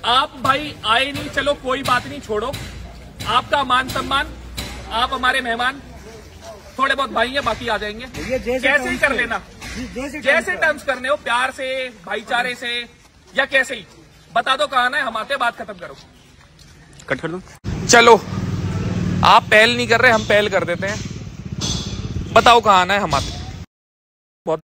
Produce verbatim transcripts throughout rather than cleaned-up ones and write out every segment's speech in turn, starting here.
आप भाई आए नहीं, चलो कोई बात नहीं, छोड़ो। आपका मान सम्मान, आप हमारे मेहमान, थोड़े बहुत भाई हैं, बाकी आ जाएंगे। कैसे ही कर लेना, जैसे टर्म्स करने हो, प्यार से, भाईचारे से, या कैसे ही बता दो कहाँ है, हम आते, बात खत्म करो, कट कर दो। चलो आप पहल नहीं कर रहे, हम पहल कर देते हैं। बताओ कहाँ आना है, हम आते। बहुत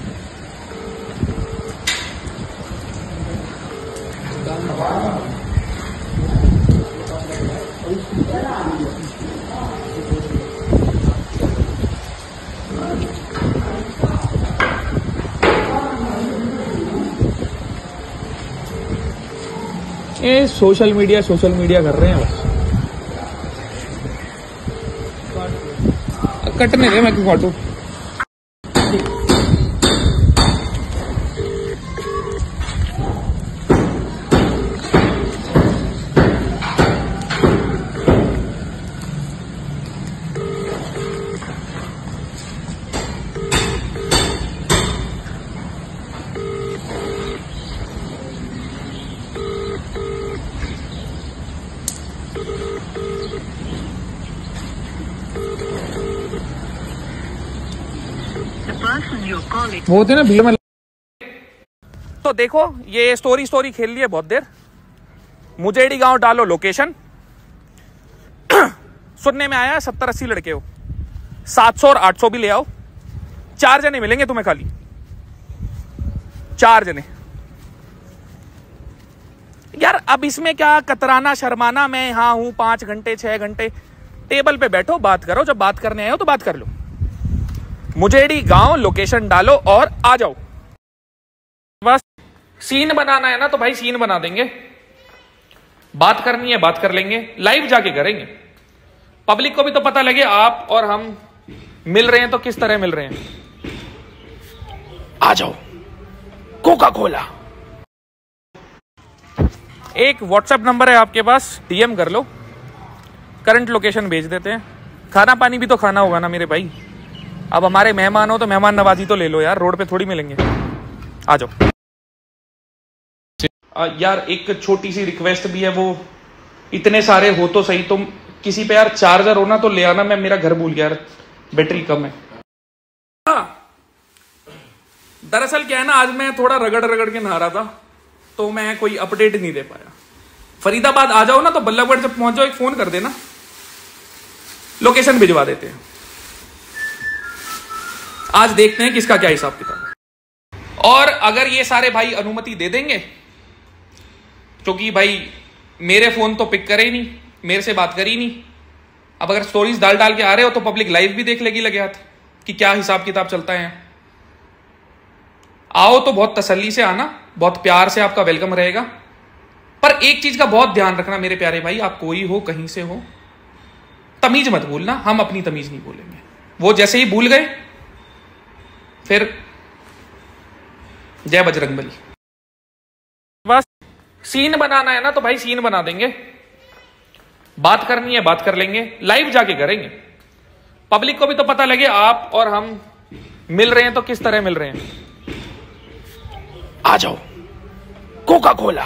ये सोशल मीडिया सोशल मीडिया कर रहे हैं बस। कटने दे मैं क्यों काटू। वो होते ना भीड़ में। तो देखो ये स्टोरी स्टोरी खेल ली है बहुत देर। मुजेड़ी गांव डालो लोकेशन। सुनने में आया सत्तर अस्सी लड़के हो, सात सौ और आठ सौ भी ले आओ, चार जने मिलेंगे तुम्हें, खाली चार जने। यार अब इसमें क्या कतराना शर्माना, मैं यहाँ हूं पांच घंटे छह घंटे, टेबल पे बैठो बात करो, जब बात करने आए हो तो बात कर लो। मुजेड़ी गांव लोकेशन डालो और आ जाओ। बस सीन बनाना है ना तो भाई सीन बना देंगे, बात करनी है बात कर लेंगे, लाइव जाके करेंगे। पब्लिक को भी तो पता लगे आप और हम मिल रहे हैं तो किस तरह मिल रहे हैं। आ जाओ, कोका कोला। एक व्हाट्सएप नंबर है आपके पास, डीएम कर लो, करंट लोकेशन भेज देते हैं। खाना पानी भी तो खाना होगा ना मेरे भाई, अब हमारे मेहमान हो तो मेहमान नवाजी तो ले लो यार, रोड पे थोड़ी मिलेंगे। आ जाओ। यार एक छोटी सी रिक्वेस्ट भी है, वो इतने सारे हो तो सही, तुम किसी पे यार चार्जर हो ना तो ले आना, मैं मेरा घर भूल गया यार, बैटरी कम है। दरअसल क्या है ना, आज मैं थोड़ा रगड़ रगड़ के नहा रहा था तो मैं कोई अपडेट नहीं दे पाया। फरीदाबाद आ जाओ ना तो बल्लभगढ़ जब पहुंच जाओ एक फोन कर देना, लोकेशन भिजवा देते हैं। आज देखते हैं किसका क्या हिसाब किताब। और अगर ये सारे भाई अनुमति दे देंगे, क्योंकि भाई मेरे फोन तो पिक करे ही नहीं, मेरे से बात करी नहीं। अब अगर स्टोरीज डाल डाल के आ रहे हो तो पब्लिक लाइव भी देख लेगी लगे हाथ कि क्या हिसाब किताब चलता है। आओ तो बहुत तसल्ली से आना, बहुत प्यार से आपका वेलकम रहेगा। पर एक चीज का बहुत ध्यान रखना मेरे प्यारे भाई, आप कोई हो कहीं से हो, तमीज मत भूलना, हम अपनी तमीज नहीं भूलेंगे। वो जैसे ही भूल गए फिर जय बजरंगबली। बस सीन बनाना है ना तो भाई सीन बना देंगे, बात करनी है बात कर लेंगे, लाइव जाके करेंगे। पब्लिक को भी तो पता लगे आप और हम मिल रहे हैं तो किस तरह मिल रहे हैं। आ जाओ, कोका कोला।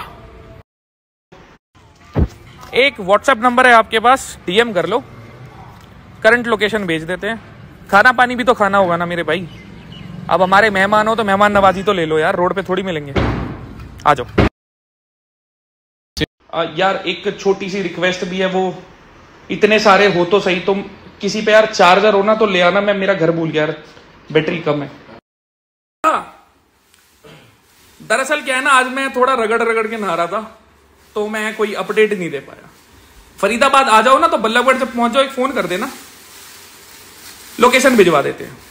एक व्हाट्सएप नंबर है आपके पास, डीएम कर लो, करंट लोकेशन भेज देते हैं। खाना पानी भी तो खाना होगा ना मेरे भाई, अब हमारे मेहमान हो तो मेहमान नवाजी तो ले लो यार, रोड पे थोड़ी मिलेंगे। आ जाओ। यार एक छोटी सी रिक्वेस्ट भी है, वो इतने सारे हो तो सही, तुम किसी पे यार चार्जर हो ना तो ले आना, मैं मेरा घर भूल गया यार, बैटरी कम है। दरअसल क्या है ना, आज मैं थोड़ा रगड़ रगड़ के नहा रहा था तो मैं कोई अपडेट नहीं दे पाया। फरीदाबाद आ जाओ ना तो बल्लभगढ़ जब पहुंच जाओ एक फोन कर देना, लोकेशन भिजवा देते हैं।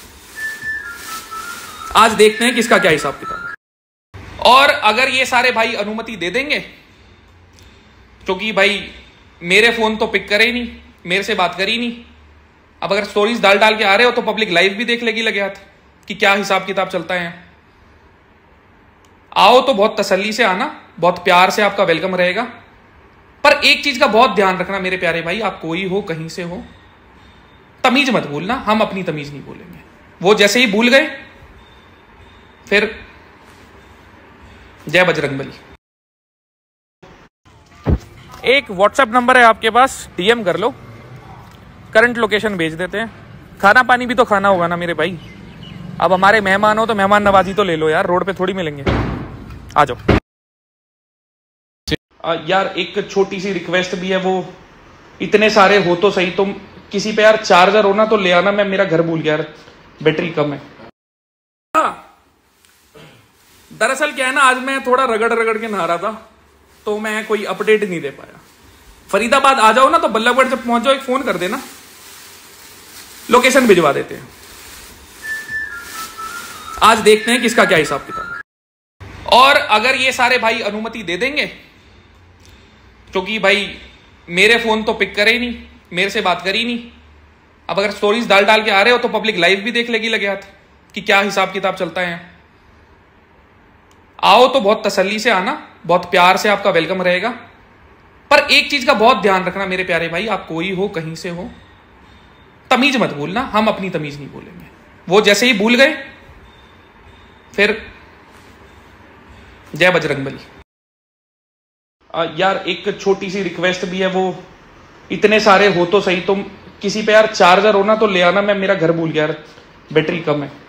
आज देखते हैं किसका क्या हिसाब किताब। और अगर ये सारे भाई अनुमति दे देंगे, क्योंकि भाई मेरे फोन तो पिक करे ही नहीं, मेरे से बात करी नहीं। अब अगर स्टोरीज डाल डाल के आ रहे हो तो पब्लिक लाइव भी देख लेगी लगे हाथ कि क्या हिसाब किताब चलता है। आओ तो बहुत तसल्ली से आना, बहुत प्यार से आपका वेलकम रहेगा। पर एक चीज का बहुत ध्यान रखना मेरे प्यारे भाई, आप कोई हो कहीं से हो, तमीज मत भूलना, हम अपनी तमीज नहीं भूलेंगे। वो जैसे ही भूल गए फिर जय बजरंगबली। एक व्हाट्सएप नंबर है आपके पास, डीएम कर लो, करंट लोकेशन भेज देते हैं। खाना पानी भी तो खाना होगा ना मेरे भाई। अब हमारे मेहमान हो तो मेहमान नवाजी तो ले लो यार, रोड पे थोड़ी मिलेंगे। आ जाओ यार। एक छोटी सी रिक्वेस्ट भी है, वो इतने सारे हो तो सही, तुम किसी पे यार चार्जर हो ना तो ले आना, मैं मेरा घर भूल गया यार, बैटरी कम है। दरअसल क्या है ना, आज मैं थोड़ा रगड़ रगड़ के नहा रहा था तो मैं कोई अपडेट नहीं दे पाया। फरीदाबाद आ जाओ ना तो बल्लभगढ़ जब पहुंच जाओ एक फोन कर देना, लोकेशन भिजवा देते हैं। आज देखते हैं किसका क्या हिसाब किताब। और अगर ये सारे भाई अनुमति दे देंगे, क्योंकि भाई मेरे फोन तो पिक करे ही नहीं, मेरे से बात करी नहीं। अब अगर स्टोरीज डाल डाल के आ रहे हो तो पब्लिक लाइव भी देख लेगी लगे हाथ कि क्या हिसाब किताब चलता है। आओ तो बहुत तसल्ली से आना, बहुत प्यार से आपका वेलकम रहेगा। पर एक चीज का बहुत ध्यान रखना मेरे प्यारे भाई, आप कोई हो कहीं से हो, तमीज मत भूलना। हम अपनी तमीज नहीं भूलेंगे, वो जैसे ही भूल गए फिर जय बजरंगबली। यार एक छोटी सी रिक्वेस्ट भी है, वो इतने सारे हो तो सही, तुम किसी पे यार चार्जर हो ना तो ले आना, मैं मेरा घर भूल गया यार, बैटरी कम है।